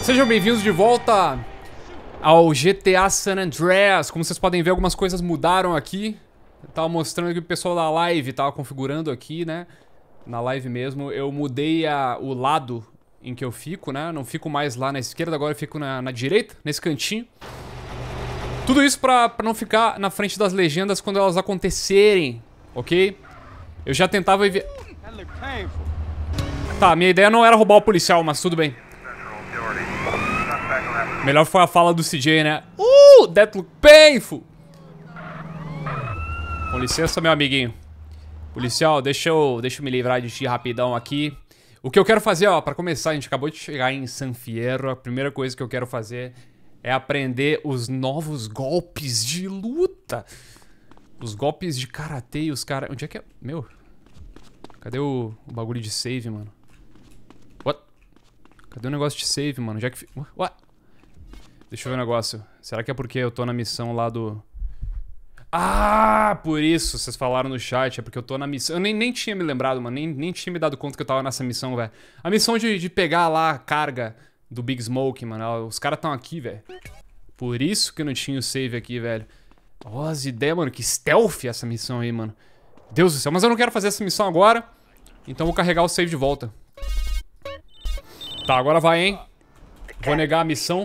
Sejam bem-vindos de volta ao GTA San Andreas. Como vocês podem ver, algumas coisas mudaram aqui. Eu tava mostrando que o pessoal da live tava configurando aqui, né? Na live mesmo. Eu mudei o lado em que eu fico, né? Não fico mais lá na esquerda, agora eu fico na direita, nesse cantinho. Tudo isso pra não ficar na frente das legendas quando elas acontecerem, ok? Eu já tentava evitar... Tá, minha ideia não era roubar o policial, mas tudo bem. Melhor foi a fala do CJ, né? That look painful! Com licença, meu amiguinho. Policial, deixa eu me livrar de ti rapidão aqui. O que eu quero fazer, ó, pra começar, a gente acabou de chegar em San Fierro. A primeira coisa que eu quero fazer é aprender os novos golpes de luta. Os golpes de karatê e os caras... Onde é que é? Meu... Cadê o bagulho de save, mano? What? Cadê o negócio de save, mano? Onde é que... What? Deixa eu ver o negócio. Será que é porque eu tô na missão lá do... Ah, por isso, vocês falaram no chat. É porque eu tô na missão... Eu nem tinha me lembrado, mano. Nem tinha me dado conta que eu tava nessa missão, velho. A missão de pegar lá a carga do Big Smoke, mano. Os caras tão aqui, velho. Por isso que eu não tinha o save aqui, velho. Ó, as ideias, mano. Que stealth essa missão aí, mano. Deus do céu. Mas eu não quero fazer essa missão agora. Então eu vou carregar o save de volta. Tá, agora vai, hein. Vou negar a missão.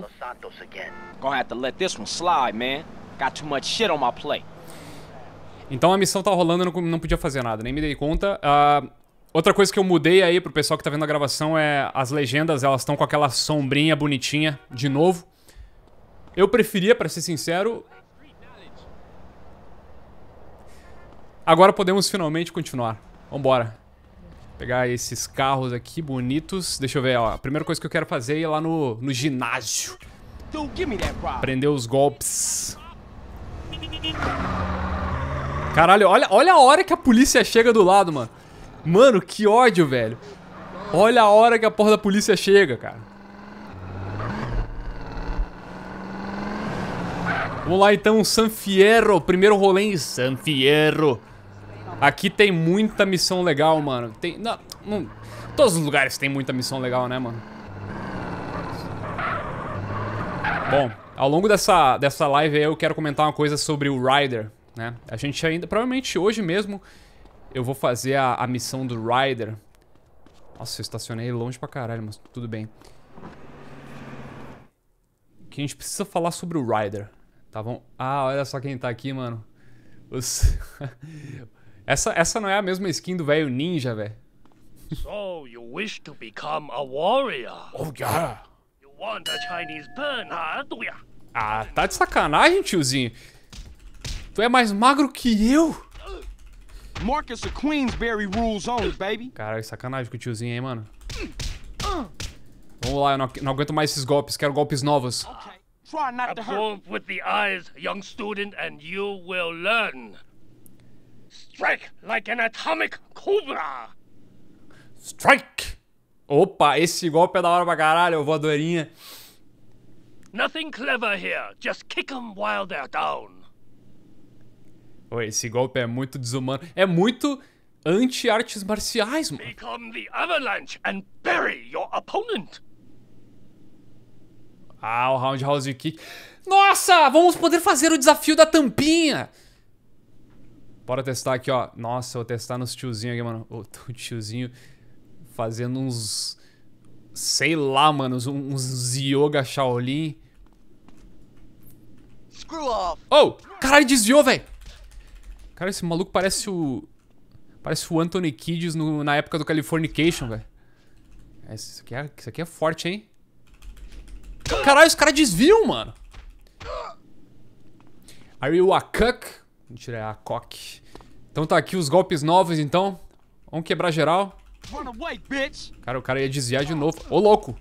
Então a missão tá rolando, eu não podia fazer nada, nem me dei conta. Outra coisa que eu mudei aí pro pessoal que tá vendo a gravação é as legendas, elas estão com aquela sombrinha bonitinha de novo. Eu preferia, pra ser sincero. Agora podemos finalmente continuar. Vambora. Pegar esses carros aqui bonitos. Deixa eu ver, ó. A primeira coisa que eu quero fazer é ir lá no ginásio. Aprender os golpes. Caralho, olha a hora que a polícia chega do lado, mano. Mano, que ódio, velho. Olha a hora que a porra da polícia chega, cara. Vamos lá então, San Fierro. Primeiro rolê em San Fierro. Aqui tem muita missão legal, mano. Tem... Não, todos os lugares tem muita missão legal, né, mano? Bom, ao longo dessa live aí eu quero comentar uma coisa sobre o Ryder, né? A gente ainda... Provavelmente hoje mesmo eu vou fazer a missão do Ryder. Nossa, eu estacionei longe pra caralho, mas tudo bem. Que a gente precisa falar sobre o Ryder, tá bom? Ah, olha só quem tá aqui, mano. Essa não é a mesma skin do velho ninja, velho. So you wish to become a warrior? Oh, yeah. You want a Chinese pen, do ya? Ah, tá de sacanagem, tiozinho. Tu é mais magro que eu. Marcus of Queensberry rules only, baby. Caralho, sacanagem com o tiozinho aí, mano. Vamos lá, eu não aguento mais esses golpes, quero golpes novos. Okay. Try not to hurt. Absorb with the eyes, young student, and you will learn. Strike like an atomic cobra. Strike! Opa, esse golpe é da hora pra caralho, voadorinha. Nothing clever here. Just kick 'em while they're down. Oh, esse golpe é muito desumano. É muito anti-artes marciais, mano. Become the avalanche and bury your opponent. Ah, o Roundhouse Kick. Nossa, vamos poder fazer o desafio da tampinha. Bora testar aqui, ó. Nossa, eu vou testar nos tiozinhos aqui, mano. O tiozinho fazendo uns... Sei lá, mano. Uns yoga Shaolin. Screw off. Oh! Caralho, desviou, velho. Cara, esse maluco parece o... Parece o Anthony Kiedis na época do Californication, velho. Isso aqui é forte, hein? Caralho, os caras desviam, mano. Are you a cuck? Mentira, é a cock. Então tá aqui os golpes novos, então. Vamos quebrar geral. Run away, bitch. Cara, o cara ia desviar de novo. Ô, louco.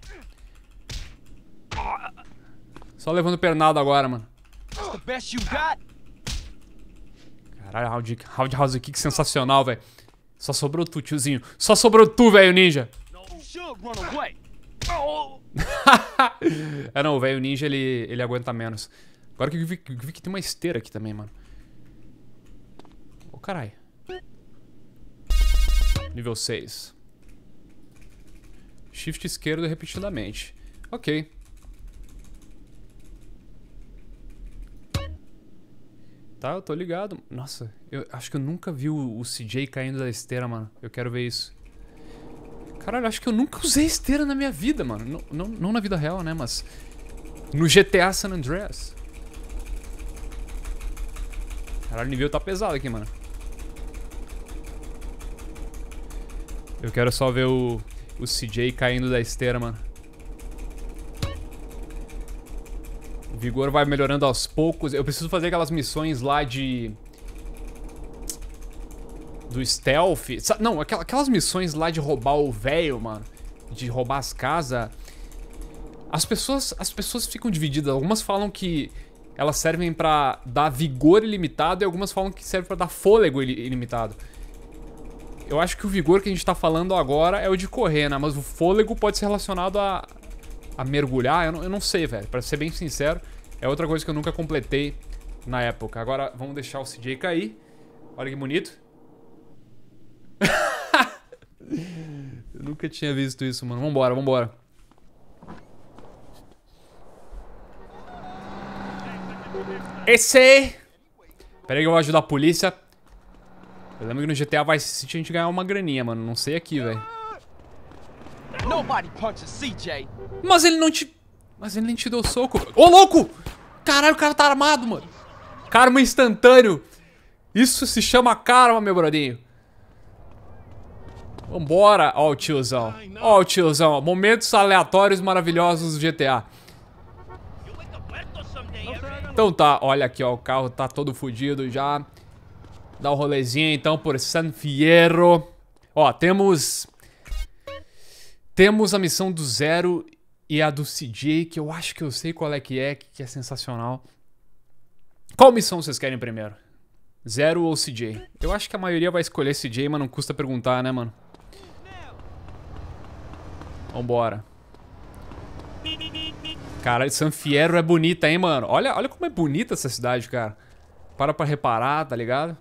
Só levando pernada agora, mano. That's the best you got. Caralho, Roundhouse Kick sensacional, velho. Só sobrou tu, tiozinho. Só sobrou tu, velho ninja. You should run away. É, não, o velho ninja, ele aguenta menos. Agora que eu vi que tem uma esteira aqui também, mano. Ô, caralho. Nível 6. Shift esquerdo repetidamente. Ok. Tá, eu tô ligado. Nossa, eu acho que eu nunca vi o CJ caindo da esteira, mano. Eu quero ver isso. Caralho, acho que eu nunca usei esteira na minha vida, mano. Não na vida real, né, mas... no GTA San Andreas. Caralho, o nível tá pesado aqui, mano. Eu quero só ver o CJ caindo da esteira, mano. O vigor vai melhorando aos poucos. Eu preciso fazer aquelas missões lá de... do stealth. Não, aquelas missões lá de roubar o velho, mano. De roubar as casas. As pessoas ficam divididas. Algumas falam que elas servem pra dar vigor ilimitado e algumas falam que servem pra dar fôlego ilimitado. Eu acho que o vigor que a gente tá falando agora é o de correr, né? Mas o fôlego pode ser relacionado a mergulhar. Eu não sei, velho. Pra ser bem sincero, é outra coisa que eu nunca completei na época. Agora, vamos deixar o CJ cair. Olha que bonito. Eu nunca tinha visto isso, mano. Vambora, vambora. Esse! Pera aí que eu vou ajudar a polícia. Eu lembro que no GTA Vice City a gente ganhava uma graninha, mano. Não sei aqui, velho. Mas ele não te... mas ele nem te deu soco. Ô, louco! Caralho, o cara tá armado, mano. Karma instantâneo. Isso se chama karma, meu brodinho. Vambora. Ó o tiozão. Ó o tiozão. Momentos aleatórios maravilhosos do GTA. Então tá, olha aqui, ó. O carro tá todo fodido já. Dá um rolezinho então por San Fierro. Ó, temos a missão do Zero e a do CJ, que eu acho que eu sei qual é que é sensacional. Qual missão vocês querem primeiro? Zero ou CJ? Eu acho que a maioria vai escolher CJ, mas não custa perguntar, né, mano? Vambora. Cara, San Fierro é bonita, hein, mano? Olha como é bonita essa cidade, cara. Para pra reparar, tá ligado?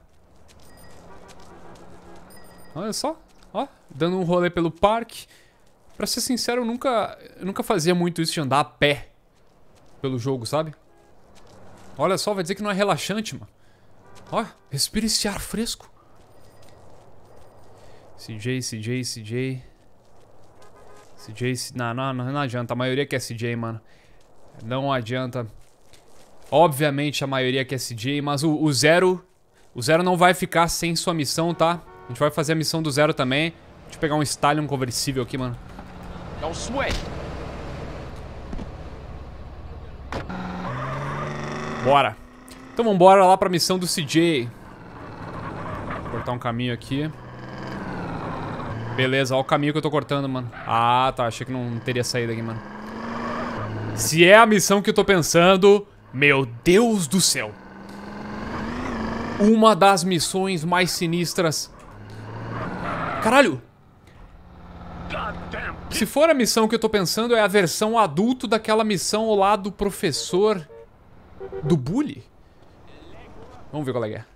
Olha só, ó, dando um rolê pelo parque. Pra ser sincero, eu nunca fazia muito isso de andar a pé pelo jogo, sabe? Olha só, vai dizer que não é relaxante, mano. Ó, respira esse ar fresco. CJ. Não adianta, a maioria quer CJ, mano. Não adianta. Obviamente a maioria quer CJ, mas o Zero não vai ficar sem sua missão, tá? A gente vai fazer a missão do Zero também. Deixa eu pegar um Stallion conversível aqui, mano. Bora. Então vambora lá pra missão do CJ. Vou cortar um caminho aqui. Beleza, ó o caminho que eu tô cortando, mano. Ah, tá, achei que não teria saído aqui, mano. Se é a missão que eu tô pensando... meu Deus do céu. Uma das missões mais sinistras. Caralho! Se for a missão que eu tô pensando, é a versão adulto daquela missão lá do professor... do bully? Vamos ver qual é.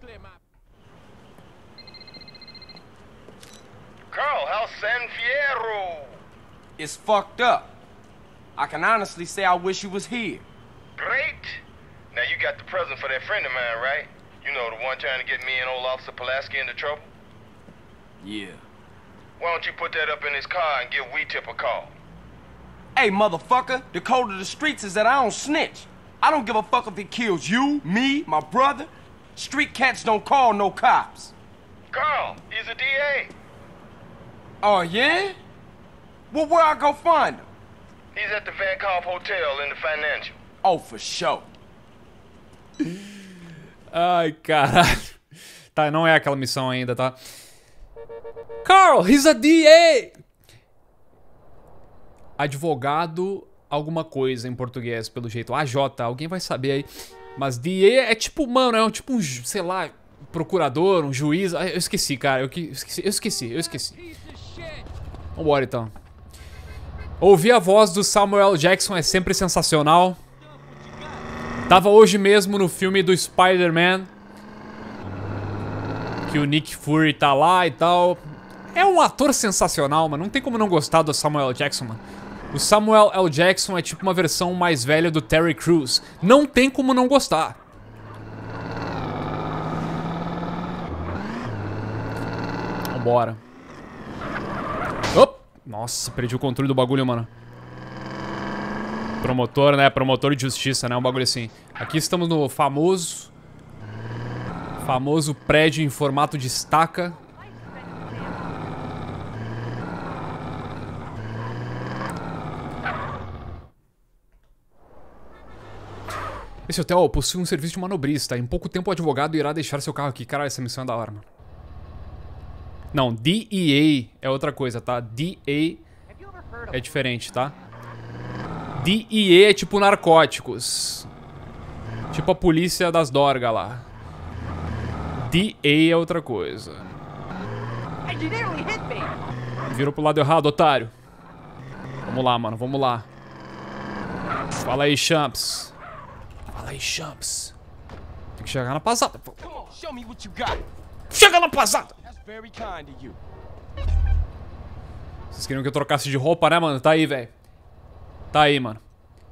Carl, how's San Fierro? It's fucked up. I can honestly say I wish you was here. Great. Now you got the present for that friend of mine, right? You know, the one trying to get me and old Officer Pulaski into trouble? Yeah. Why don't you put that up in his car and give Weetip a call? Hey, motherfucker, the code of the streets is that I don't snitch. I don't give a fuck if he kills you, me, my brother. Street cats don't call no cops. Carl, he's a DA. Oh, yeah? Well, where I go find him? He's at the Vankoff Hotel in the Financial. Oh, for sure. Ai, caralho. Tá, não é aquela missão ainda, tá? Carl, he's a DA! Advogado alguma coisa em português, pelo jeito. AJ, alguém vai saber aí. Mas DA é tipo, mano, é tipo um, sei lá, procurador, um juiz. Eu esqueci, cara. Eu esqueci. Vambora, então. Ouvir a voz do Samuel Jackson é sempre sensacional. Tava hoje mesmo no filme do Spider-Man, que o Nick Fury tá lá e tal. É um ator sensacional, mano. Não tem como não gostar do Samuel Jackson, mano. O Samuel L. Jackson é tipo uma versão mais velha do Terry Crews. Não tem como não gostar. Vambora. Op! Nossa, perdi o controle do bagulho, mano. Promotor, né? Promotor de justiça, né? Um bagulho assim. Aqui estamos no famoso prédio em formato de estaca. Esse hotel possui um serviço de manobrista. Em pouco tempo o advogado irá deixar seu carro aqui. Caralho, essa missão é da hora, mano. Não, DEA é outra coisa, tá? DEA é diferente, tá? DEA é tipo narcóticos. Tipo a polícia das dorgas lá. DEA é outra coisa. Virou pro lado errado, otário. Vamos lá, mano, vamos lá. Fala aí, Champs. Fala aí, Champs. Tem que chegar na pasada. Chega na pasada! Vocês queriam que eu trocasse de roupa, né, mano? Tá aí, velho. Tá aí, mano.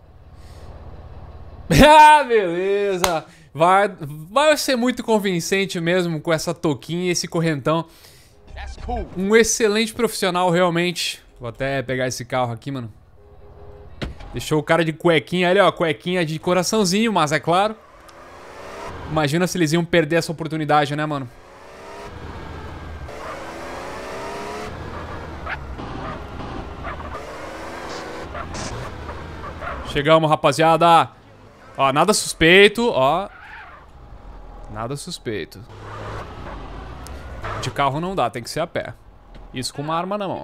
Ah, beleza. Vai ser muito convincente mesmo com essa touquinha e esse correntão. Um excelente profissional, realmente. Vou até pegar esse carro aqui, mano. Deixou o cara de cuequinha ali, ó. Cuequinha de coraçãozinho, mas é claro. Imagina se eles iam perder essa oportunidade, né, mano? Chegamos, rapaziada. Ó, nada suspeito, ó. Nada suspeito. De carro não dá, tem que ser a pé. Isso com uma arma na mão.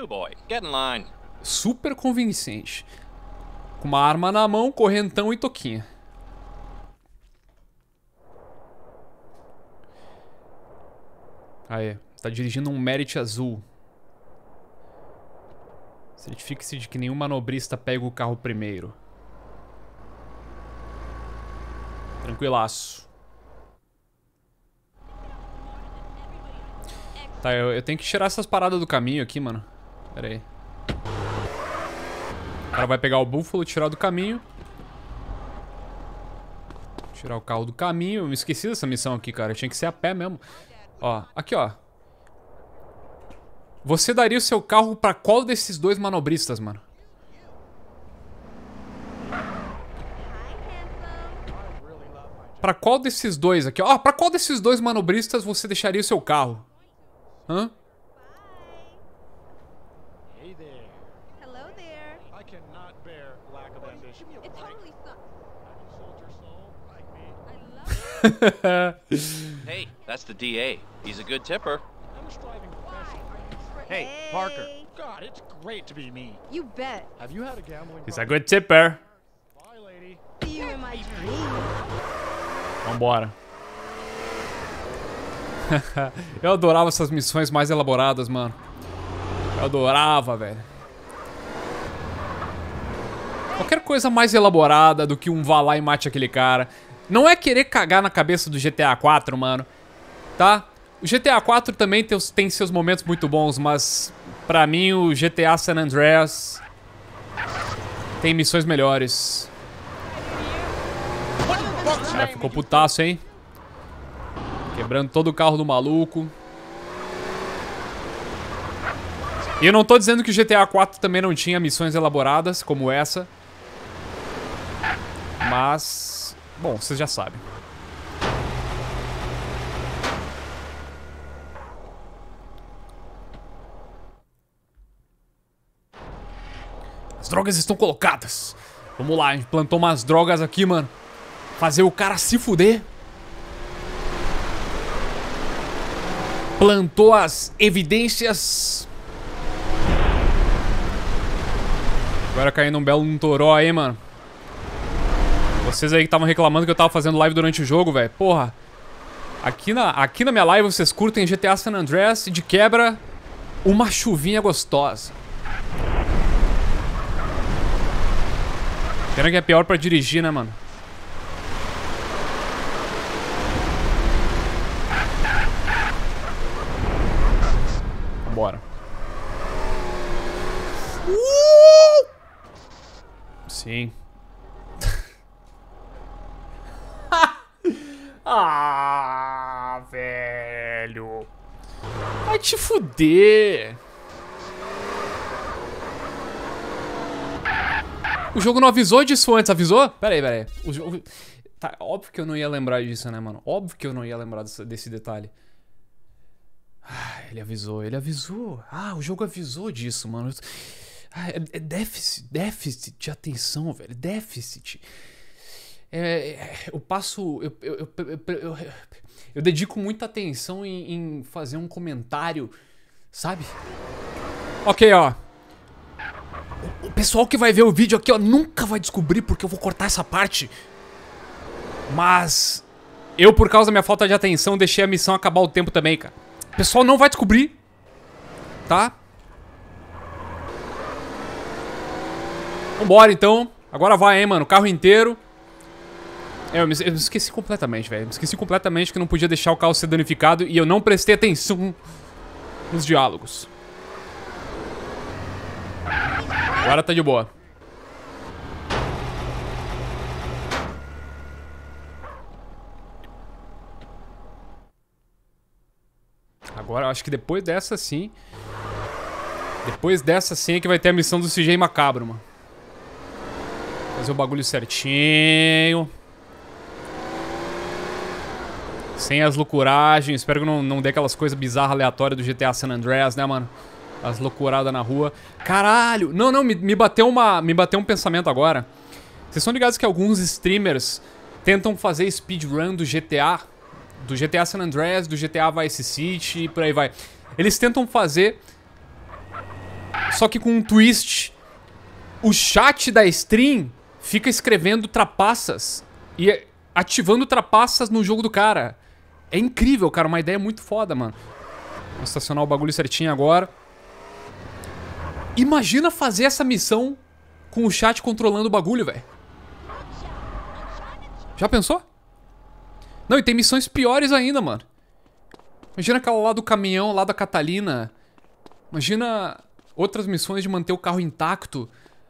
Super convincente. Com uma arma na mão, correntão e toquinha. Aí, tá dirigindo um Merit azul. Certifique-se de que nenhum manobrista pega o carro primeiro. Tranquilaço. Tá, eu tenho que tirar essas paradas do caminho aqui, mano. Pera aí. O cara vai pegar o búfalo, tirar do caminho. Tirar o carro do caminho. Eu me esqueci dessa missão aqui, cara. Tinha que ser a pé mesmo. Ó, aqui, ó. Você daria o seu carro pra qual desses dois manobristas, mano? Pra qual desses dois aqui? Ó, pra qual desses dois manobristas você deixaria o seu carro? Hã? Hey, that's the DA. He's a good tipper. Hey, Parker. God, it's great to be me. You bet. Have you had a gambling He's a good tipper. Bye, lady. See you in my dreams. Vambora. Eu adorava essas missões mais elaboradas, mano. Eu adorava, velho. Qualquer coisa mais elaborada do que um vá lá e mate aquele cara. Não é querer cagar na cabeça do GTA 4, mano. Tá? O GTA 4 também tem seus momentos muito bons, mas pra mim o GTA San Andreas tem missões melhores. Já ficou putaço, hein? Quebrando todo o carro do maluco. E eu não tô dizendo que o GTA 4 também não tinha missões elaboradas como essa. Mas... bom, vocês já sabem. As drogas estão colocadas. Vamos lá, a gente plantou umas drogas aqui, mano. Fazer o cara se fuder. Plantou as evidências. Agora caindo um belo toró aí, mano. Vocês aí que estavam reclamando que eu tava fazendo live durante o jogo, velho. Porra. Aqui na minha live vocês curtem GTA San Andreas e de quebra uma chuvinha gostosa. Pena que é pior pra dirigir, né, mano? Bora. Sim. Ah, velho. Vai te fuder. O jogo não avisou disso antes, avisou? Pera aí. O jogo... Tá, óbvio que eu não ia lembrar disso, né, mano? Óbvio que eu não ia lembrar desse detalhe. Ah, ele avisou. Ah, o jogo avisou disso, mano. Ah, é déficit de atenção, velho. Déficit. Eu passo... Eu dedico muita atenção em fazer um comentário, sabe? Ok, ó. O pessoal que vai ver o vídeo aqui, ó, nunca vai descobrir porque eu vou cortar essa parte. Mas eu, por causa da minha falta de atenção, deixei a missão acabar o tempo também, cara. O pessoal não vai descobrir, tá? Vambora, então. Agora vai, hein, mano. Carro inteiro. Eu me esqueci completamente, velho. Me esqueci completamente que eu não podia deixar o carro ser danificado e eu não prestei atenção nos diálogos. Agora tá de boa. Agora, eu acho que depois dessa sim... Depois dessa sim é que vai ter a missão do CJ Macabro, mano. Fazer o bagulho certinho. Sem as loucuragens. Espero que não dê aquelas coisas bizarras, aleatórias do GTA San Andreas, né, mano? As loucuradas na rua. Caralho! Não, me bateu um pensamento agora. Vocês são ligados que alguns streamers tentam fazer speedrun do GTA? Do GTA San Andreas, do GTA Vice City e por aí vai. Eles tentam fazer, só que com um twist. O chat da stream fica escrevendo trapaças e ativando trapaças no jogo do cara. É incrível, cara. Uma ideia muito foda, mano. Vou estacionar o bagulho certinho agora. Imagina fazer essa missão com o chat controlando o bagulho, velho. Já pensou? Não, e tem missões piores ainda, mano. Imagina aquela lá do caminhão, lá da Catalina. Imagina outras missões de manter o carro intacto.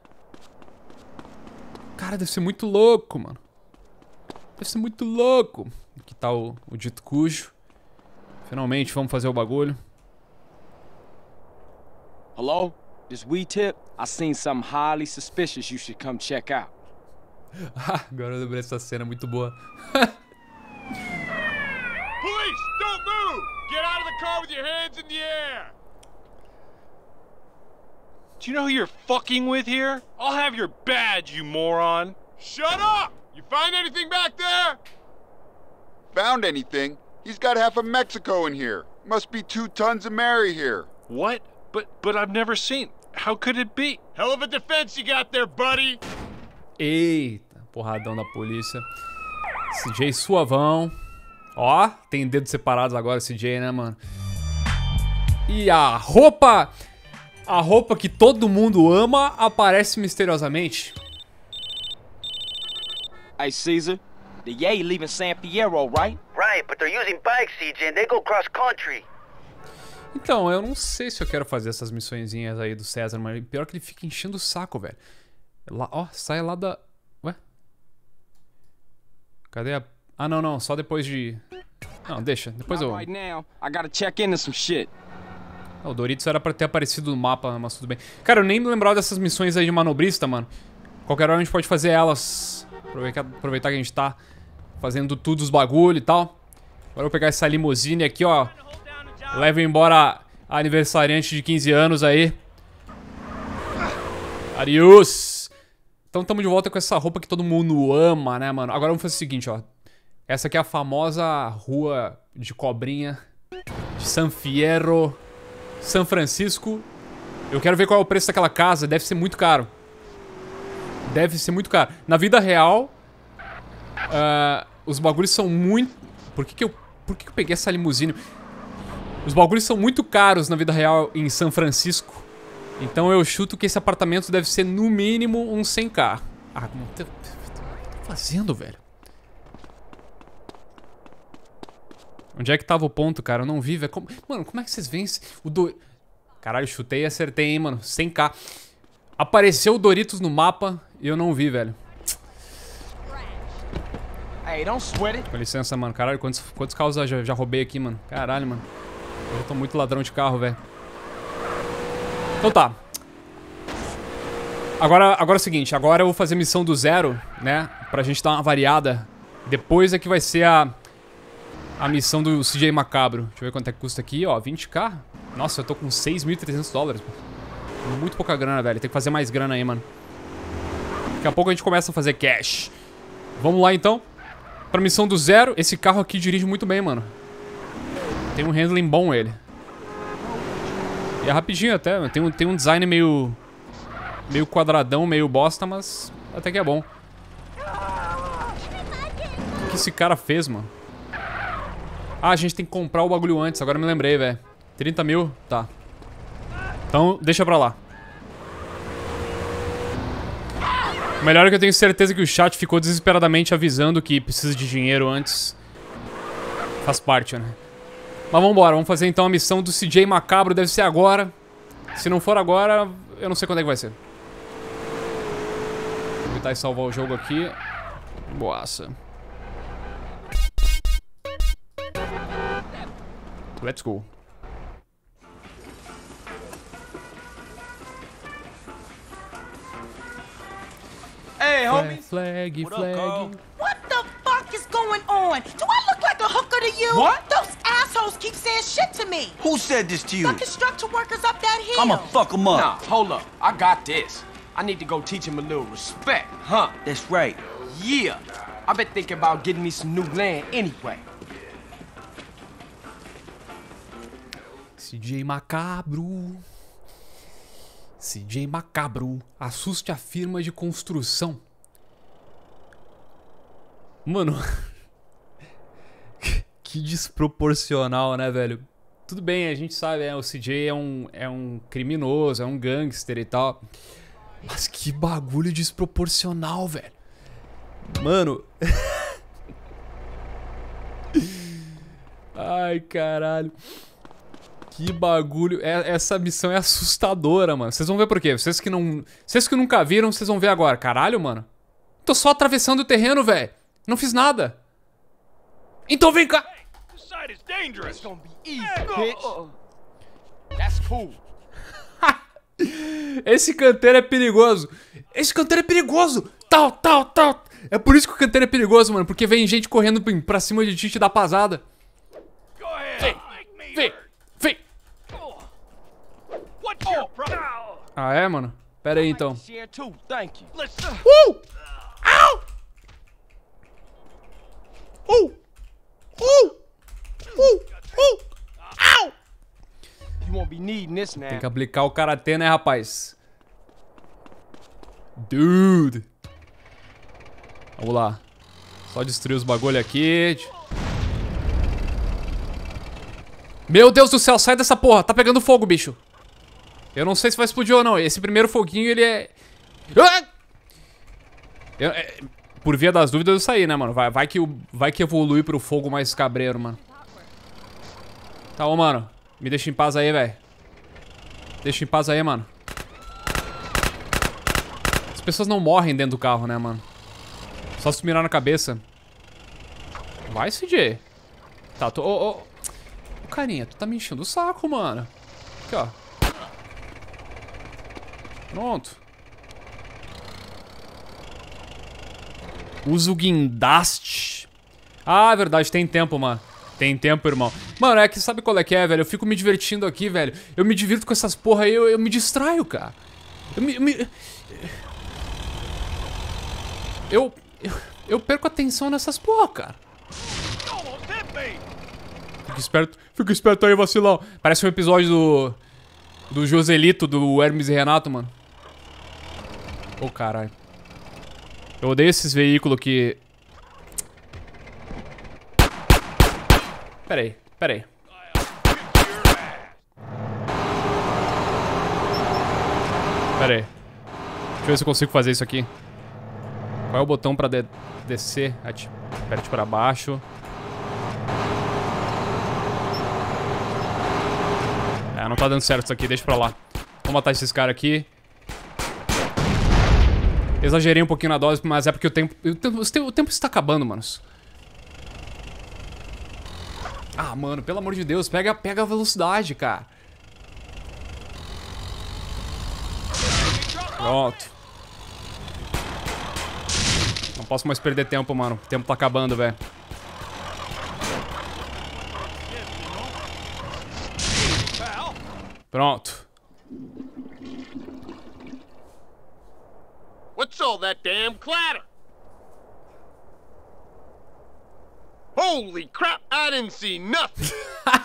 Cara, deve ser muito louco, mano. Deve ser muito louco. Aqui tá o dito cujo. Finalmente, vamos fazer o bagulho. Hello? This weed tip? I seen something highly suspicious you should come check out. Agora eu lembrei dessa cena muito boa. Police, don't move! Get out of the car with your hands in the air! Do you know who you're fucking with here? I'll have your badge, you moron. Shut up! You find anything back there? Found anything? He's got half of Mexico in here. Must be 2 tons of Mary here. What? But I've never seen. How could it be? Hell of a defense you got there, buddy! Eita, porradão da polícia. CJ suavão. Ó, tem dedos separados agora, CJ, né, mano? E a roupa que todo mundo ama aparece misteriosamente. Hey, Caesar. The Yay leaving San Fierro, right? Right, but they're using bikes, CJ, and they go cross country. Então, eu não sei se eu quero fazer essas missõezinhas aí do César, mas pior que ele fica enchendo o saco, velho. Lá, ó, sai lá da... Ué? Cadê a... Ah, não, só depois de... Não, deixa, depois eu... Right now, I gotta check into some shit. O Doritos era pra ter aparecido no mapa, mas tudo bem. Cara, eu nem me lembrava dessas missões aí de manobrista, mano. Qualquer hora a gente pode fazer elas. Aproveitar que a gente tá fazendo tudo os bagulho e tal. Agora eu vou pegar essa limusine aqui, ó. Levo embora a aniversariante de 15 anos aí. Adiós. Então tamo de volta com essa roupa que todo mundo ama, né, mano? Agora vamos fazer o seguinte, ó. Essa aqui é a famosa rua de cobrinha de San Fierro, São Francisco. Eu quero ver qual é o preço daquela casa. Deve ser muito caro. Deve ser muito caro. Na vida real, os bagulhos são muito... Por que eu peguei essa limusine? Os bagulhos são muito caros na vida real em São Francisco. Então eu chuto que esse apartamento deve ser no mínimo uns 100k. Ah, o que eu tô fazendo, velho? Onde é que tava o ponto, cara? Eu não vi, velho. Mano, como é que vocês veem o Caralho, chutei e acertei, hein, mano. 100k. Apareceu o Doritos no mapa e eu não vi, velho. Hey, don't sweat it. Com licença, mano. Caralho, quantos carros eu já roubei aqui, mano? Caralho, mano. Eu tô muito ladrão de carro, velho. Então tá. Agora é o seguinte, agora eu vou fazer missão do 0, né? Pra gente dar uma variada. Depois é que vai ser a missão do CJ Macabro. Deixa eu ver quanto é que custa aqui, ó. 20k. Nossa, eu tô com 6.300 dólares. Muito pouca grana, velho. Tem que fazer mais grana aí, mano. Daqui a pouco a gente começa a fazer cash. Vamos lá, então. Pra missão do 0. Esse carro aqui dirige muito bem, mano. Tem um handling bom, ele. E é rapidinho até. Tem um design meio quadradão, meio bosta, mas até que é bom. O que esse cara fez, mano? Ah, a gente tem que comprar o bagulho antes. Agora eu me lembrei, velho. 30 mil? Tá. Então, deixa pra lá. O melhor é que eu tenho certeza que o chat ficou desesperadamente avisando que precisa de dinheiro antes. Faz parte, né? Mas vambora, vamos fazer então a missão do CJ Macabro. Deve ser agora. Se não for agora, eu não sei quando é que vai ser. Vou evitar e salvar o jogo aqui. Boaça. Let's go. Hey, homie. Flag. What the fuck is going on? Do I look like a hooker to you? What? Those assholes keep saying shit to me. Who said this to you? The construction workers up that hill. I'ma fuck 'em up. Nah, hold up. I got this. I need to go teach him a little respect, huh? That's right. Yeah. I've been thinking about getting me some new land anyway. CJ Macabro. CJ Macabro. Assuste a firma de construção. Mano. Que desproporcional, né, velho? Tudo bem, a gente sabe, o CJ é um criminoso, é um gangster e tal. Mas que bagulho desproporcional, velho. Mano. Ai, caralho. Que bagulho. Essa missão é assustadora, mano. Vocês vão ver por quê. Vocês que nunca viram, vocês vão ver agora. Caralho, mano. Tô só atravessando o terreno, velho. Não fiz nada. Então vem cá. This side is dangerous. It's gonna be easy, bitch. That's cool. Esse canteiro é perigoso. Esse canteiro é perigoso. Tal. É por isso que o canteiro é perigoso, mano. Porque vem gente correndo pra cima de ti te dar pasada. Go ahead. Vem. What's your problem? Ah, é, mano? Pera aí, então. Share too. Thank you. Listen. Au! Au! You won't be needing this now. Tem que aplicar o karatê, né, rapaz? Dude. Vamos lá. Só destruir os bagulho aqui. Meu Deus do céu, sai dessa porra. Tá pegando fogo, bicho. Eu não sei se vai explodir ou não. Esse primeiro foguinho, ele é... Por via das dúvidas eu saí, né, mano? Vai que evolui pro fogo mais cabreiro, mano. Tá, ô, mano. Me deixa em paz aí, velho. Deixa em paz aí, mano. As pessoas não morrem dentro do carro, né, mano? Só se tu mirar na cabeça. Vai, CJ. Tá, ô, carinha, tu tá me enchendo o saco, mano. Aqui, ó. Pronto. Usa o guindaste. Ah, verdade, tem tempo, mano. Tem tempo, irmão. Mano, é que sabe qual é que é, velho? Eu fico me divertindo aqui, velho. Eu me divirto com essas porra aí, eu me distraio, cara. Eu perco atenção nessas porra, cara. Fica esperto aí, vacilão. Parece um episódio do Joselito, do Hermes e Renato, mano. Ô, caralho. Eu odeio esses veículos que... Pera aí. Deixa eu ver se eu consigo fazer isso aqui. Qual é o botão pra descer? Aperte pra baixo. Não tá dando certo isso aqui, deixa pra lá. Vamos matar esses caras aqui. Exagerei um pouquinho na dose, mas é porque o tempo está acabando, manos. Ah, mano, pelo amor de Deus, pega a velocidade, cara. Pronto. Não posso mais perder tempo, mano. O tempo tá acabando, velho. Pronto. What's all that damn clatter? Holy crap, I didn't see nothing.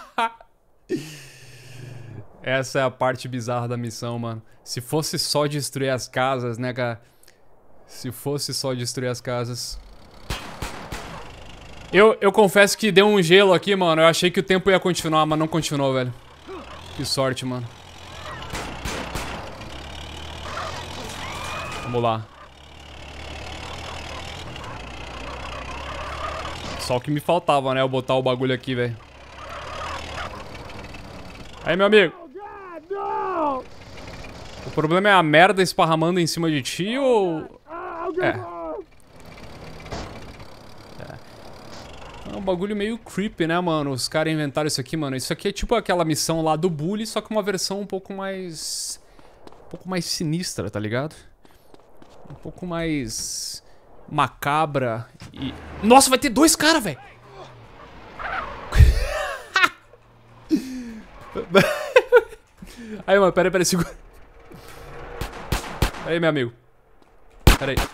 Essa é a parte bizarra da missão, mano. Se fosse só destruir as casas, né, cara? Se fosse só destruir as casas. Eu confesso que deu um gelo aqui, mano. Eu achei que o tempo ia continuar, mas não continuou, velho. Que sorte, mano. Vamos lá. Só o que me faltava, né? Eu botar o bagulho aqui, velho. Aí, meu amigo. O problema é a merda esparramando em cima de ti ou... É um bagulho meio creepy, né, mano? Os caras inventaram isso aqui, mano. Isso aqui é tipo aquela missão lá do Bully, só que uma versão um pouco mais... sinistra, tá ligado? Um pouco mais... macabra e... Nossa, vai ter 2 caras, velho! Aí, mano, pera aí, segura. Pera aí, meu amigo. Pera aí.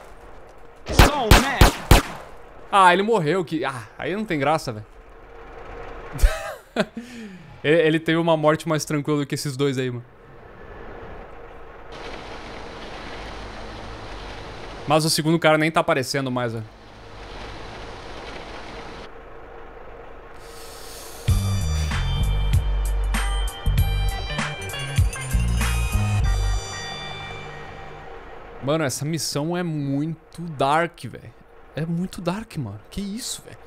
Ah, ele morreu. Aí não tem graça, velho. Ele teve uma morte mais tranquila do que esses 2 aí, mano. Mas o segundo cara nem tá aparecendo mais, velho. Mano, essa missão é muito dark, velho. É muito dark, mano. Que isso, velho?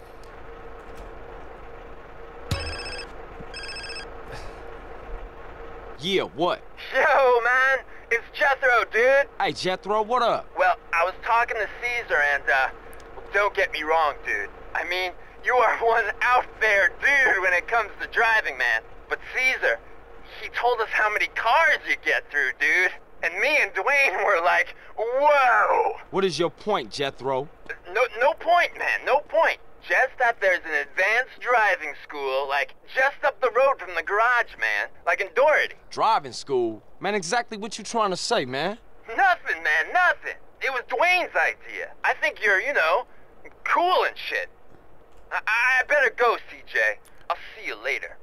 Yeah, what? Yo, man, it's Jethro, dude. Hey, Jethro, what up? Well, I was talking to Caesar and, don't get me wrong, dude. I mean, you are one out there dude when it comes to driving, man. But Caesar, he told us how many cars you get through, dude. And me and Dwayne were like, whoa! What is your point, Jethro? No point, man, no point. Just that there's an advanced driving school, like, just up the road from the garage, man. Like in Doherty. Driving school? Man, exactly what you trying to say, man? Nothing, man, nothing. It was Dwayne's idea. I think you're, you know, cool and shit. I better go, CJ. I'll see you later.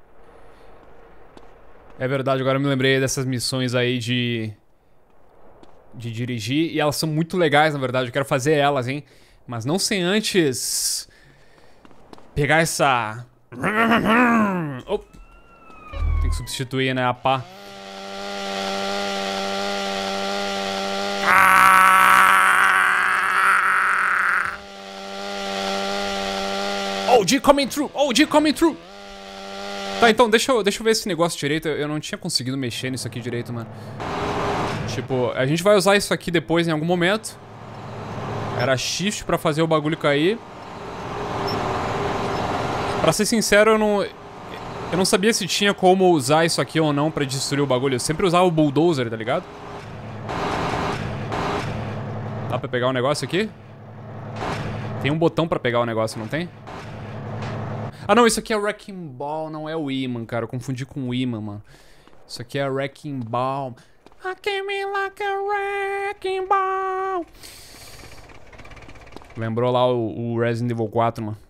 É verdade, agora eu me lembrei dessas missões aí de dirigir. E elas são muito legais, na verdade. Eu quero fazer elas, hein? Mas não sem antes... pegar essa... Oh. Tem que substituir, né? A pá. OG coming through! OG coming through! Tá, então, deixa eu ver esse negócio direito. Eu não tinha conseguido mexer nisso aqui direito, mano. Tipo, a gente vai usar isso aqui depois em algum momento. Era shift pra fazer o bagulho cair. Pra ser sincero, eu não sabia se tinha como usar isso aqui ou não pra destruir o bagulho. Eu sempre usava o bulldozer, tá ligado? Dá pra pegar o negócio aqui? Tem um botão pra pegar o negócio, não tem? Ah, não, isso aqui é Wrecking Ball, não é o imã, cara. Eu confundi com o imã, mano. Isso aqui é Wrecking Ball. I came in like a Wrecking Ball. Lembrou lá o Resident Evil 4, mano.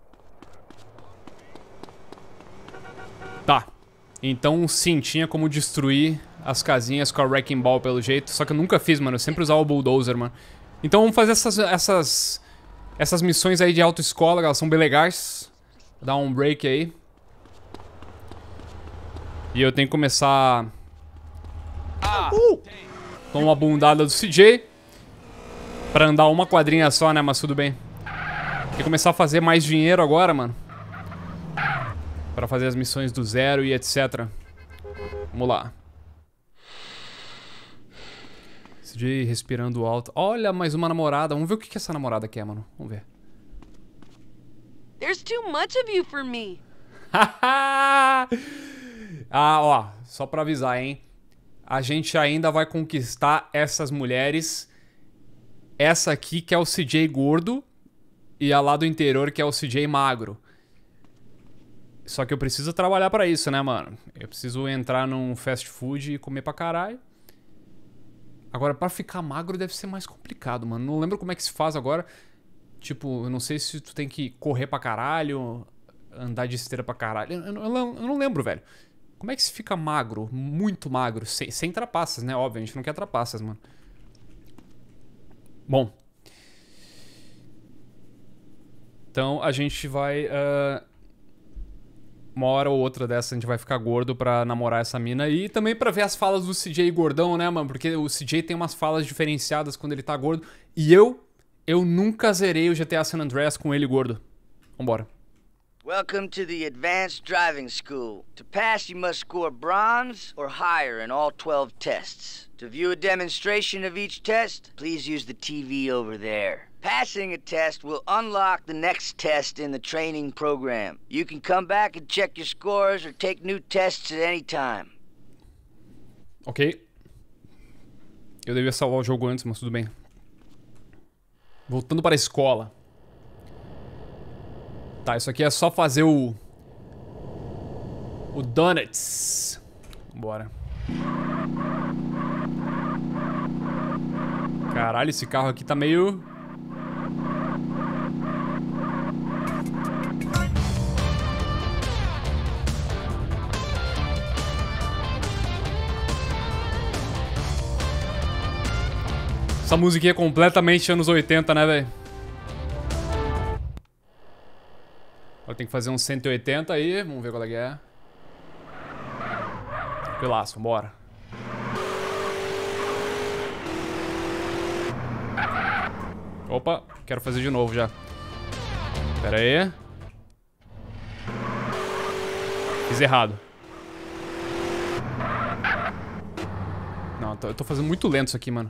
Tá. Então, sim, tinha como destruir as casinhas com a Wrecking Ball, pelo jeito. Só que eu nunca fiz, mano. Eu sempre usava o bulldozer, mano. Então, vamos fazer essas missões aí de autoescola. Elas são bem legais. Vou dar um break aí. E eu tenho que começar... Toma uma bundada do CJ. Pra andar uma quadrinha só, né? Mas tudo bem. Tem que começar a fazer mais dinheiro agora, mano. Pra fazer as missões do zero e etc. Vamos lá. CJ respirando alto. Olha, mais uma namorada. Vamos ver o que essa namorada quer, mano. Vamos ver. There's too much of you for me. Ah, ó, só pra avisar, hein? A gente ainda vai conquistar essas mulheres. Essa aqui que é o CJ gordo e a lá do interior que é o CJ magro. Só que eu preciso trabalhar pra isso, né, mano? Eu preciso entrar num fast food e comer pra caralho. Agora, pra ficar magro deve ser mais complicado, mano. Não lembro como é que se faz agora. Tipo, eu não sei se tu tem que correr pra caralho, andar de esteira pra caralho. Eu não lembro, velho. Como é que se fica magro? Muito magro. Sem trapaças, né? Óbvio, a gente não quer trapaças, mano. Bom. Então, a gente vai... uma hora ou outra dessa a gente vai ficar gordo pra namorar essa mina. E também pra ver as falas do CJ gordão, né, mano? Porque o CJ tem umas falas diferenciadas quando ele tá gordo. E eu nunca zerei o GTA San Andreas com ele gordo. Vambora. Welcome to the Advanced Driving School. To pass, you must score bronze or higher in all 12 tests. To view a demonstration of each test, please use the TV over there. Passing a test will unlock the next test in the training program. You can come back and check your scores or take new tests at any time. Ok. Eu devia salvar o jogo antes, mas tudo bem. Voltando para a escola. Tá, isso aqui é só fazer o Donuts. Bora. Caralho, esse carro aqui tá meio... Essa musiquinha é completamente anos 80, né, velho? Agora tem que fazer uns 180 aí. Vamos ver qual é que é. Tranquilaço, bora. Opa, quero fazer de novo já. Pera aí. Fiz errado. Não, eu tô fazendo muito lento isso aqui, mano.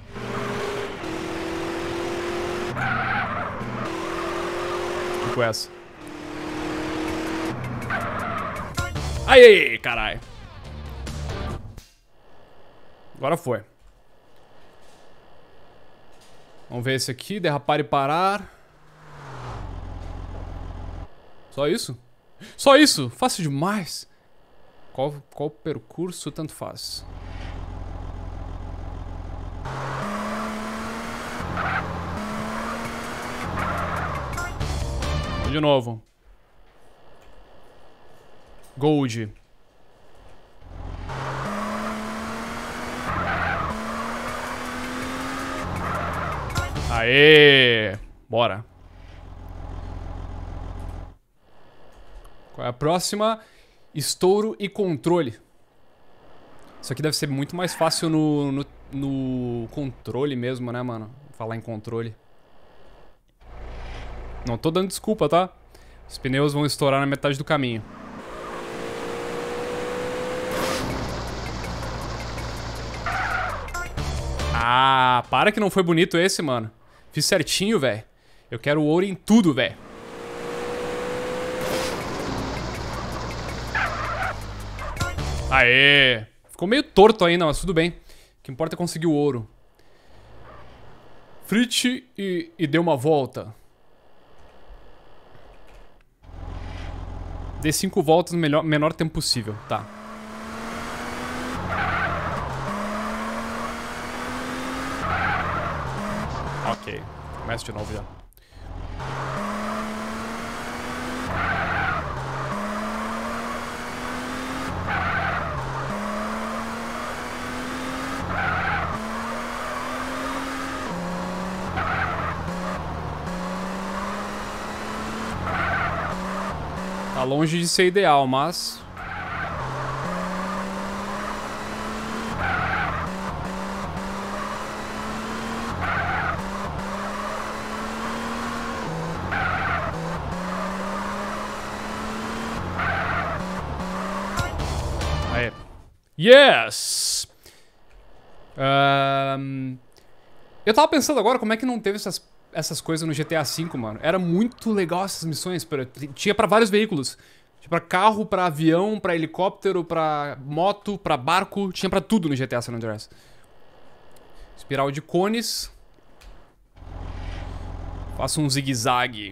Com essa. Aí, caralho. Agora foi. Vamos ver esse aqui, derrapar e parar. Só isso? Só isso? Fácil demais. Qual percurso tanto faz? De novo. Gold. Aê! Bora. Qual é a próxima? Estouro e controle. Isso aqui deve ser muito mais fácil no controle mesmo, né, mano? Falar em controle. Não tô dando desculpa, tá? Os pneus vão estourar na metade do caminho. Ah, para que não foi bonito esse, mano. Fiz certinho, velho. Eu quero ouro em tudo, velho. Aê! Ficou meio torto ainda, mas tudo bem. O que importa é conseguir o ouro. Frite e dê uma volta. Dê 5 voltas no menor tempo possível. Tá. Ok. Começa de novo já. Tá longe de ser ideal, mas... Aí. Yes! Eu tava pensando agora como é que não teve essas coisas no GTA V, mano. Era muito legal essas missões. Tinha pra vários veículos. Tinha pra carro, pra avião, pra helicóptero, pra moto, pra barco. Tinha pra tudo no GTA San Andreas. Espiral de cones. Faço um zigue-zague.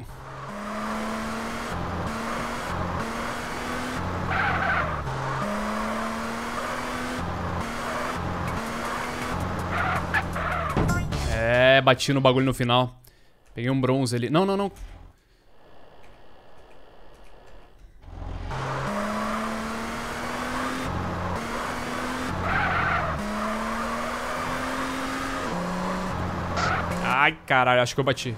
É, bati no bagulho no final. Peguei um bronze ali. Não, não, não. Ai, caralho, acho que eu bati.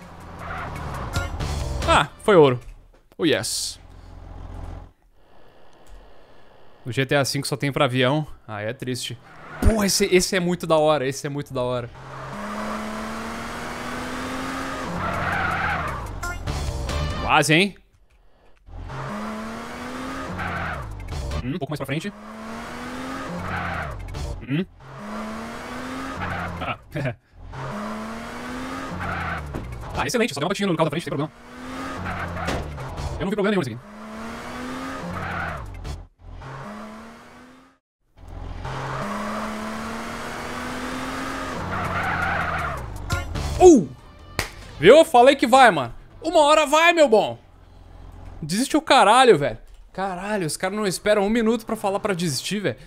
Ah, foi ouro. Oh, yes. O GTA V só tem pra avião. Ah, é triste. Pô, esse é muito da hora, esse é muito da hora. Quase, hein? Um pouco mais pra frente. Ah, excelente, só deu uma batidinha no carro da frente, não tem problema. Eu não vi problema nenhum nisso aqui. Viu? Falei que vai, mano. Uma hora vai, meu bom. Desiste o caralho, velho. Caralho, os caras não esperam um minuto pra falar pra desistir, velho.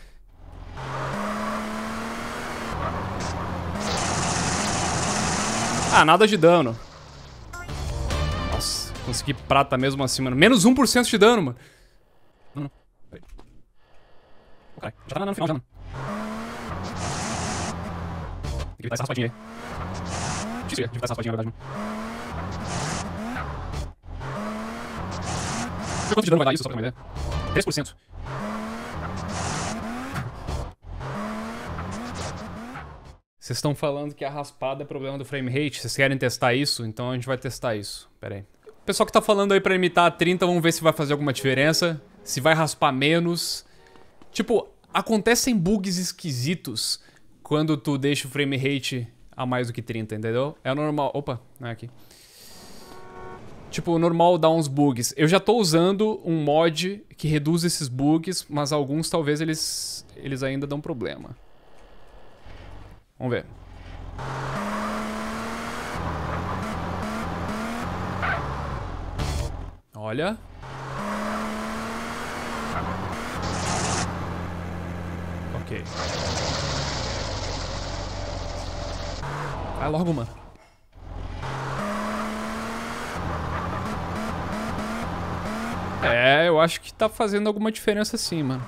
Ah, nada de dano. Nossa, consegui prata mesmo assim, mano. Menos 1% de dano, mano. Não, não. Peraí. Oh, caralho, já tá no final já, mano. Tem que evitar essa raspadinha aí. Difícil evitar essa raspadinha, na verdade, mano. Quanto de dano vai dar isso, só pra ter uma ideia? 3%. Vocês estão falando que a raspada é problema do frame rate. Vocês querem testar isso? Então a gente vai testar isso. Pera aí. O pessoal que tá falando aí pra imitar a 30, vamos ver se vai fazer alguma diferença. Se vai raspar menos. Tipo, acontecem bugs esquisitos quando tu deixa o frame rate a mais do que 30, entendeu? É normal... Opa, não é aqui. Tipo, normal dar uns bugs. Eu já tô usando um mod que reduz esses bugs, mas alguns talvez eles ainda dão problema. Vamos ver. Olha. Ok. Vai logo, mano. É, eu acho que tá fazendo alguma diferença sim, mano.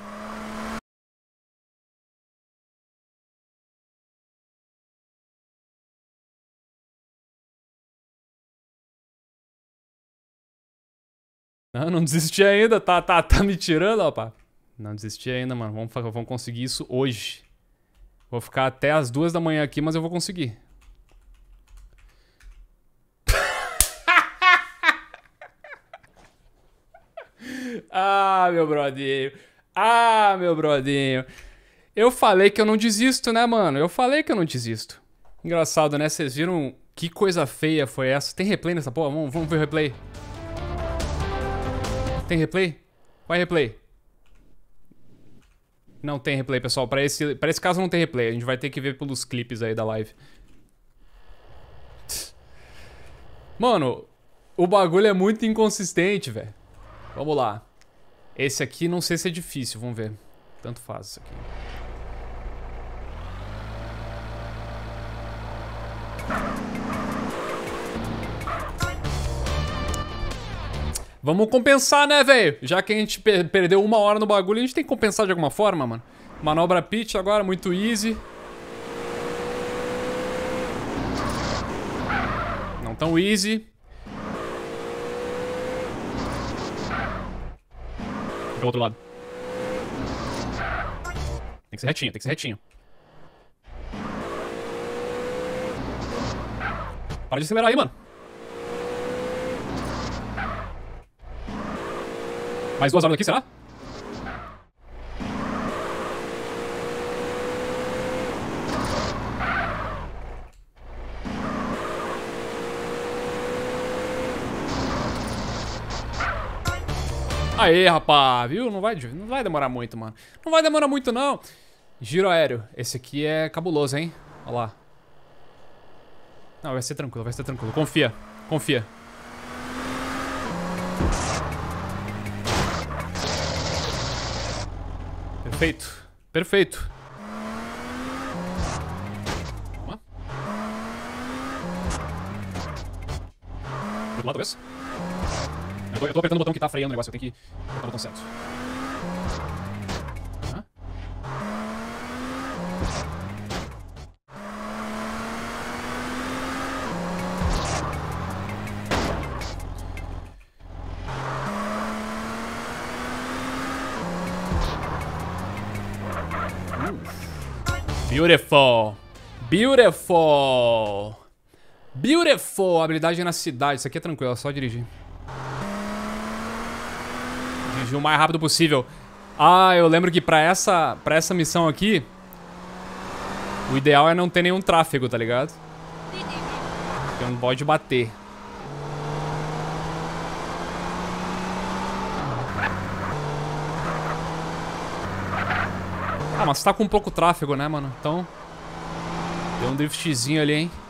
Não desisti ainda, tá me tirando, ó, pá. Não desisti ainda, mano. Vamos conseguir isso hoje. Vou ficar até as 2 da manhã aqui, mas eu vou conseguir. Ah, meu brodinho. Ah, meu brodinho. Eu falei que eu não desisto, né, mano? Eu falei que eu não desisto. Engraçado, né? Vocês viram que coisa feia foi essa? Tem replay nessa porra? Vamos ver o replay. Tem replay? Vai replay. Não tem replay, pessoal. Pra esse caso não tem replay. A gente vai ter que ver pelos clipes aí da live. Mano, o bagulho é muito inconsistente, velho. Vamos lá. Esse aqui não sei se é difícil, vamos ver. Tanto faz isso aqui. Vamos compensar, né, velho? Já que a gente perdeu 1 hora no bagulho, a gente tem que compensar de alguma forma, mano. Manobra pitch agora, muito easy. Não tão easy. Pro outro lado. Tem que ser retinho, tem que ser retinho. Para de acelerar aí, mano. Mais 2 horas aqui, será? Aê, rapaz, viu? Não vai demorar muito, mano. Não vai demorar muito, não. Giro aéreo. Esse aqui é cabuloso, hein? Olha lá. Não, vai ser tranquilo, vai ser tranquilo. Confia, confia. Perfeito, perfeito. Do outro lado, talvez? Eu tô apertando o botão que tá freando o negócio, eu tenho que apertar o botão certo. Beautiful. Beautiful. Beautiful. Habilidade na cidade. Isso aqui é tranquilo, é só dirigir. Dirigir o mais rápido possível. Ah, eu lembro que pra essa missão aqui, o ideal é não ter nenhum tráfego, tá ligado? Porque não pode bater. Ah, mas tá com pouco tráfego, né, mano? Então... Deu um driftzinho ali, hein?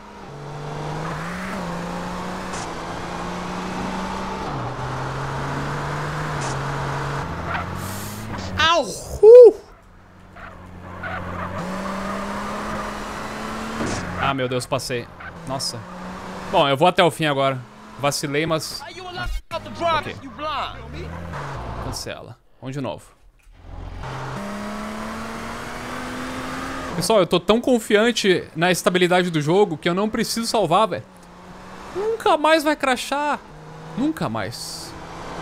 Au! Ah, meu Deus, passei. Nossa. Bom, eu vou até o fim agora. Vacilei, mas... Ok. Cancela. Vamos de novo. Pessoal, eu tô tão confiante na estabilidade do jogo que eu não preciso salvar, velho. Nunca mais vai crashar. Nunca mais.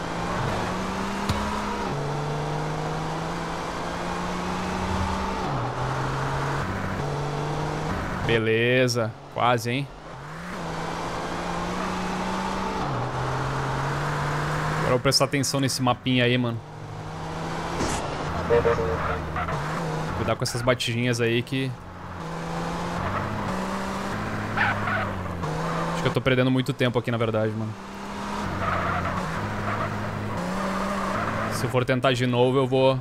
Beleza. Quase, hein? Agora eu vou prestar atenção nesse mapinha aí, mano. Cuidar com essas batidinhas aí que... Acho que eu tô perdendo muito tempo aqui, na verdade, mano. Se eu for tentar de novo, eu vou...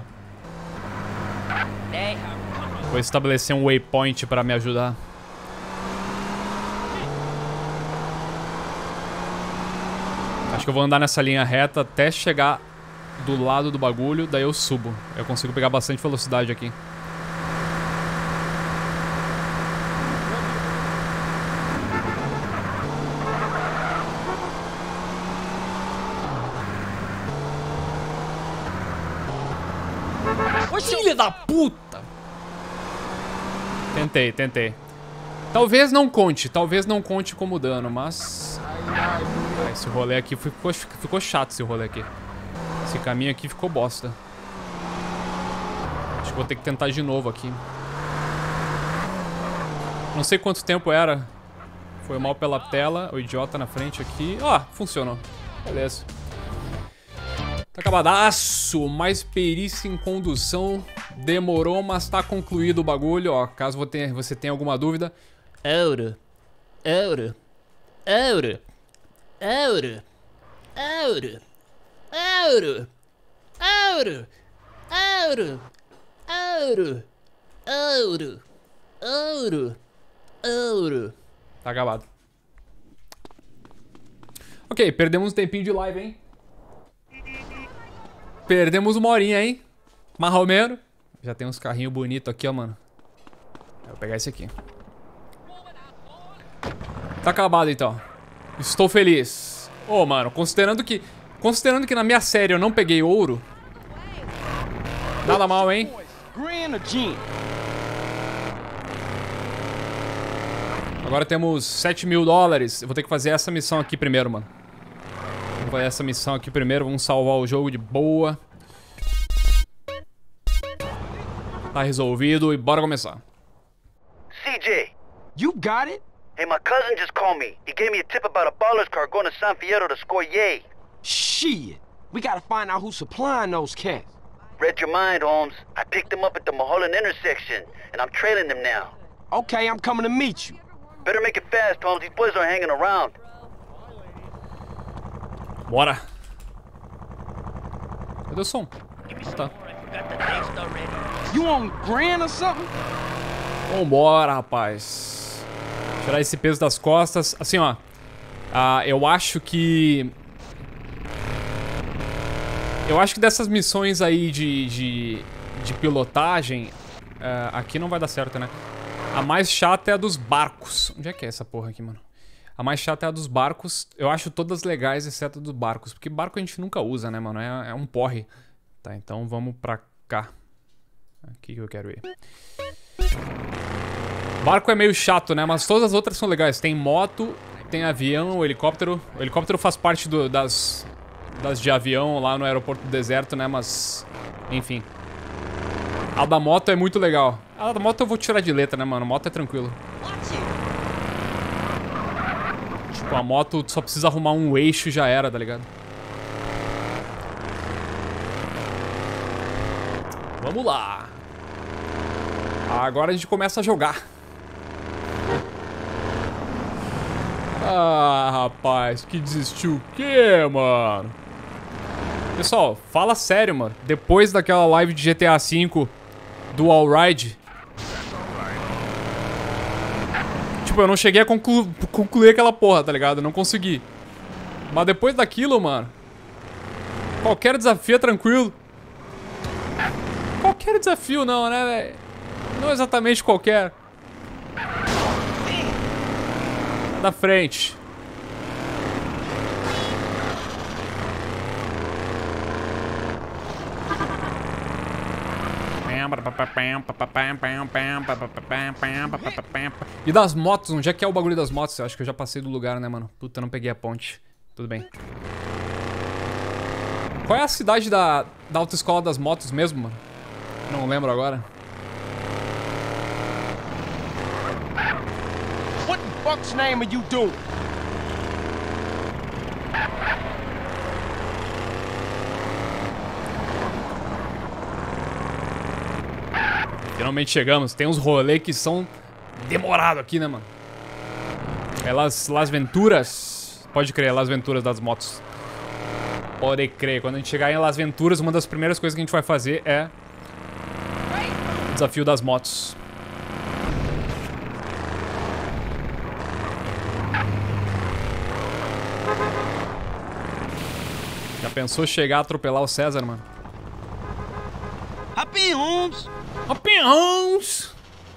Vou estabelecer um waypoint pra me ajudar. Acho que eu vou andar nessa linha reta até chegar do lado do bagulho, daí eu subo. Eu consigo pegar bastante velocidade aqui. Filha da puta! Tentei. Talvez não conte como dano, mas... Esse rolê aqui ficou chato, esse rolê aqui. Esse caminho aqui ficou bosta. Acho que vou ter que tentar de novo aqui. Não sei quanto tempo era. Foi mal pela tela, o idiota na frente aqui. Ó, funcionou. Beleza. Tá acabadaço. Mais perícia em condução. Demorou, mas tá concluído o bagulho. Ó, caso você tenha alguma dúvida. Euro. Tá acabado. Ok, perdemos um tempinho de live, hein? Perdemos uma horinha, hein? Mais ou menos. Já tem uns carrinhos bonitos aqui, ó, mano. Vou pegar esse aqui. Tá acabado, então. Estou feliz. Ô, mano, considerando que na minha série eu não peguei ouro. Nada mal, hein? Agora temos 7 mil dólares. Eu vou ter que fazer essa missão aqui primeiro, mano. Vamos fazer essa missão aqui primeiro. Vamos salvar o jogo de boa. Tá resolvido e bora começar. CJ! You got it? Hey, my cousin just called me. He gave me a tip about a baller's car going to San Fierro to score yay. Shit. We gotta find out who's supplying those cats. Read your mind, Holmes. I picked them up at the Mulholland intersection, and I'm trailing them now. Okay, I'm coming to meet you. Better make it fast, Holmes. These boys aren't hanging around. Bora. Cadê o som? Tá. You on Grand or something? Vambora, rapaz. Tirar esse peso das costas. Assim, ó. Eu acho que dessas missões aí de pilotagem, aqui não vai dar certo, né? A mais chata é a dos barcos. Onde é que é essa porra aqui, mano? A mais chata é a dos barcos. Eu acho todas legais, exceto a dos barcos. Porque barco a gente nunca usa, né, mano? É um porre. Tá, então vamos pra cá. Aqui que eu quero ir. Barco é meio chato, né? Mas todas as outras são legais. Tem moto, tem avião, helicóptero. O helicóptero faz parte das de avião lá no aeroporto do deserto, né? Mas, enfim. A da moto é muito legal. A da moto eu vou tirar de letra, né, mano? A moto é tranquilo. Tipo, a moto só precisa arrumar um eixo e já era, tá ligado? Vamos lá. Agora a gente começa a jogar. Ah, rapaz, que desistiu o quê, mano? Pessoal, fala sério, mano. Depois daquela live de GTA V do All Ride, tipo, eu não cheguei a concluir aquela porra, tá ligado? Eu não consegui. Mas depois daquilo, mano, qualquer desafio é tranquilo. Qualquer desafio não, né, velho? Não exatamente qualquer. Da frente. E das motos, onde é que é o bagulho das motos? Eu acho que eu já passei do lugar, né, mano? Puta, não peguei a ponte. Tudo bem. Qual é a cidade da autoescola das motos mesmo, mano? Não lembro agora. What the fuck's name are you doing? Finalmente chegamos. Tem uns rolês que são demorados aqui, né, mano? É Las Venturas. Pode crer, Las Venturas das motos. Pode crer. Quando a gente chegar em Las Venturas, uma das primeiras coisas que a gente vai fazer é o desafio das motos. Já pensou chegar a atropelar o César, mano? Happy Holmes! Happy Holmes!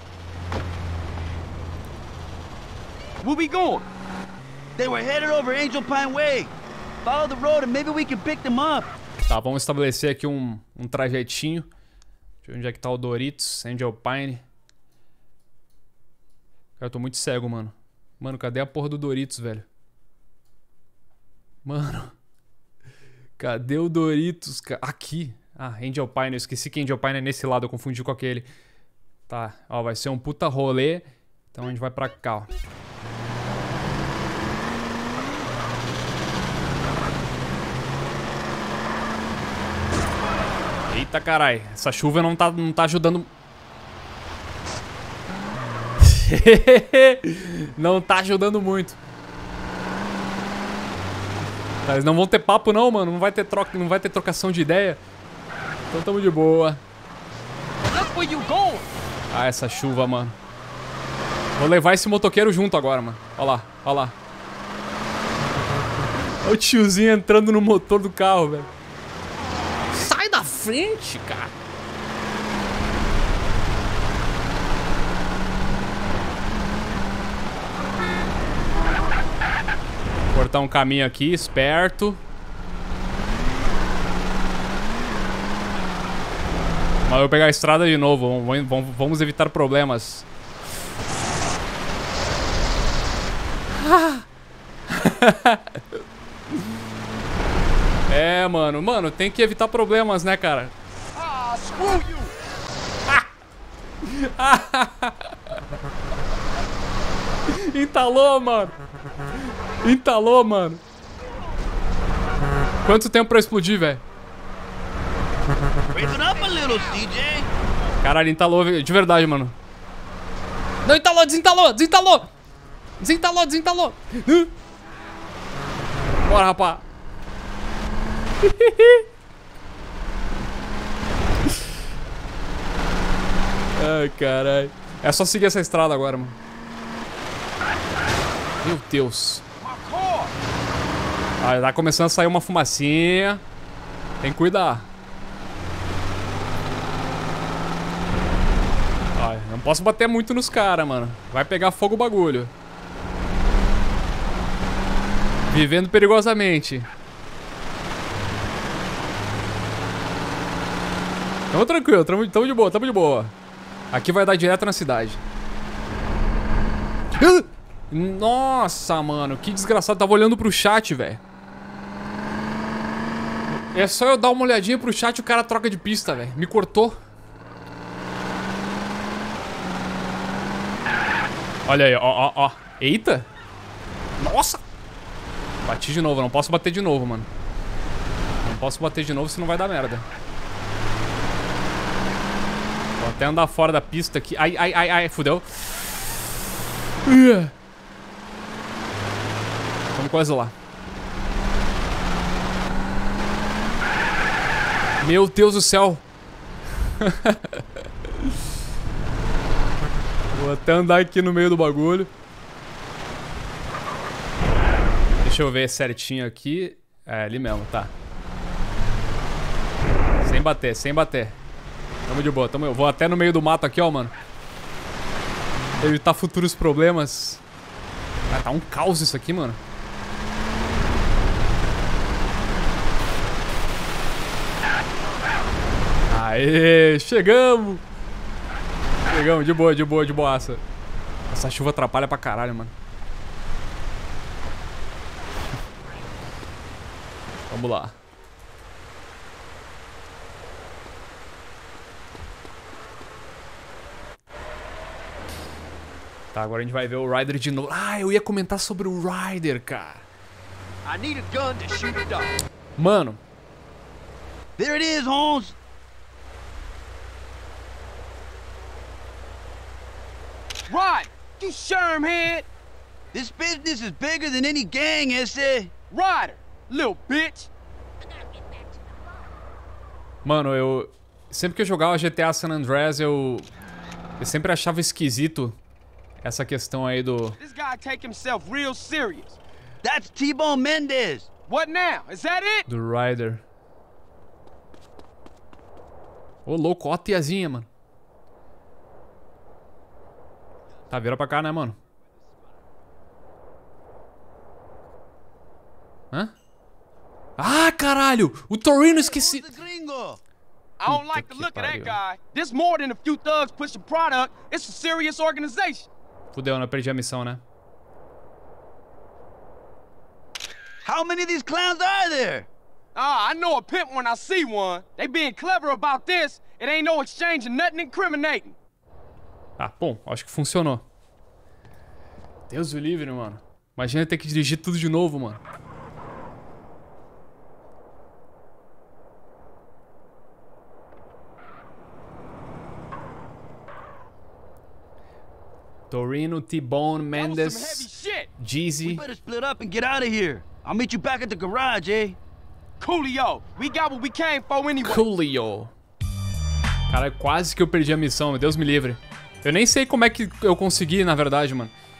Where we going? They were headed over Angel Pine Way. Follow the road and maybe we can pick them up. Tá, vamos estabelecer aqui um trajetinho. Deixa eu ver onde é que tá o Doritos, Angel Pine. Cara, eu tô muito cego, mano. Mano, cadê a porra do Doritos, velho? Mano. Cadê o Doritos? Aqui. Ah, Angel Pine. Eu esqueci que Angel Pine é nesse lado. Eu confundi com aquele. Tá. Ó, vai ser um puta rolê. Então a gente vai pra cá, ó. Eita, carai. Essa chuva não tá ajudando. Não tá ajudando muito. Tá, eles não vão ter papo não, mano. Não vai ter trocação de ideia. Então tamo de boa. Ah, essa chuva, mano. Vou levar esse motoqueiro junto agora, mano. Ó lá, ó lá. Olha o tiozinho entrando no motor do carro, velho. Sai da frente, cara. Cortar um caminho aqui, esperto. Mas eu vou pegar a estrada de novo. Vamos evitar problemas. É, mano. Mano, tem que evitar problemas, né, cara? Ah, screw you! Entalou, mano. Entalou, mano. Quanto tempo pra explodir, velho? Caralho, entalou de verdade, mano. Não, entalou, desentalou, desentalou. Desentalou, desentalou. Bora, rapá. Ai, caralho. É só seguir essa estrada agora, mano. Meu Deus. Aí tá começando a sair uma fumacinha. Tem que cuidar. Ai, não posso bater muito nos caras, mano. Vai pegar fogo o bagulho. Vivendo perigosamente. Tamo tranquilo, tamo de boa, tamo de boa. Aqui vai dar direto na cidade. Nossa, mano, que desgraçado. Tava olhando pro chat, velho. É só eu dar uma olhadinha pro chat e o cara troca de pista, velho. Me cortou. Olha aí, ó. Eita. Nossa. Bati de novo, não posso bater de novo, mano. Não posso bater de novo, senão vai dar merda. Vou até andar fora da pista aqui. Ai, fudeu. Vamos quase lá. Meu Deus do céu. Vou até andar aqui no meio do bagulho. Deixa eu ver certinho aqui. É, ali mesmo, tá. Sem bater, sem bater. Tamo de boa, tamo... Eu vou até no meio do mato aqui, ó, mano. Evitar futuros problemas. Ah, tá um caos isso aqui, mano. Aê, chegamos! Chegamos, de boaça. Essa chuva atrapalha pra caralho, mano. Vamos lá. Tá, agora a gente vai ver o Ryder de novo. Ah, eu ia comentar sobre o Ryder, cara. I need a gun to shoot a dog. Mano. There it is, Holmes. Ryder, you shermhead. This business is bigger than any gang, is it? Ryder, little bitch. Mano, eu... Sempre que eu jogava GTA San Andreas, eu sempre achava esquisito essa questão aí do... This guy take himself real serious. That's T-Bone Mendes. What now? Is that it? Do Ryder. Ô, louco, ó a tiazinha, mano. Tá, vira pra cá, né, mano? Hã? Ah, caralho! O Torino, esqueci! I don't like the look of that guy. This more than a few thugs pushing product. It's a serious organization. Fudeu, né? Perdi a missão, né? How many of these clowns are there? I know a pimp when I see one. They being clever about this. It ain't no exchange of nothing incriminating. Ah, bom, acho que funcionou. Deus o livre, mano. Imagina ter que dirigir tudo de novo, mano. Torino, T-Bone, Mendes, Jeezy. We better split up and get out of here. I'll meet you back at the garage, eh? Coolio, we got what we came for anyway. Coolio. Cara, quase que eu perdi a missão, Deus me livre. Eu nem sei como é que eu consegui, na verdade, mano.